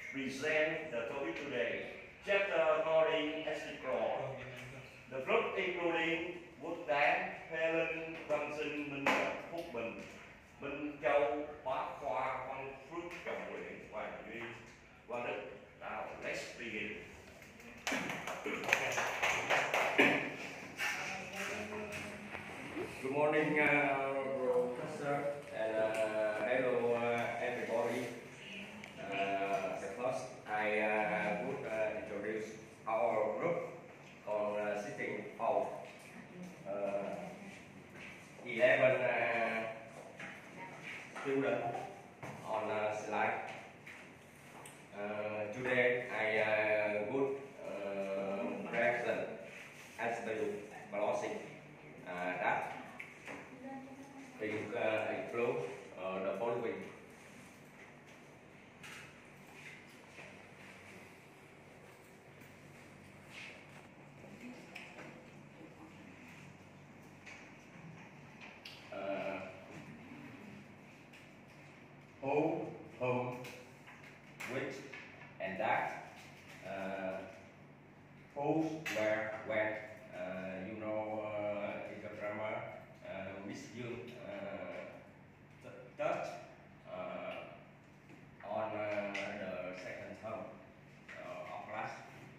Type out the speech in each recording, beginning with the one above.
present the topic today. Chapter according explore. The group including Quốc Đáng, Helen, Văn Sinh, Minh Nhật, Phúc Bình, Minh Châu, Hóa Khoa, Văn Phước, Trọng Nguyễn, Hoàng Duy, Quang Đức. Now let's begin. Good morning, Professor, and hello, everybody. At first, I would introduce our group on sitting of 11 students on slide. Today, I would present as the velocity that include the following. Who, whom, which, and that. Whose, where, when. You know, in the grammar, Miss Yoon touch on the second term of class.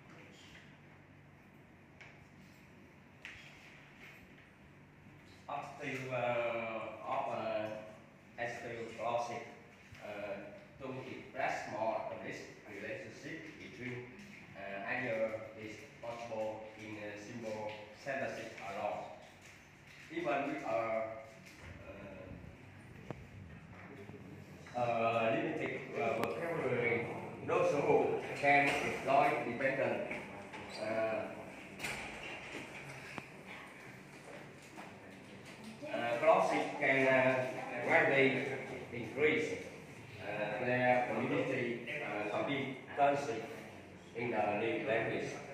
Objective of SQ classic to express more of this relationship between either is possible in a simple sentences alone. Even with a limited vocabulary, those who can employ dependent clauses can greatly increase their community competency in the language.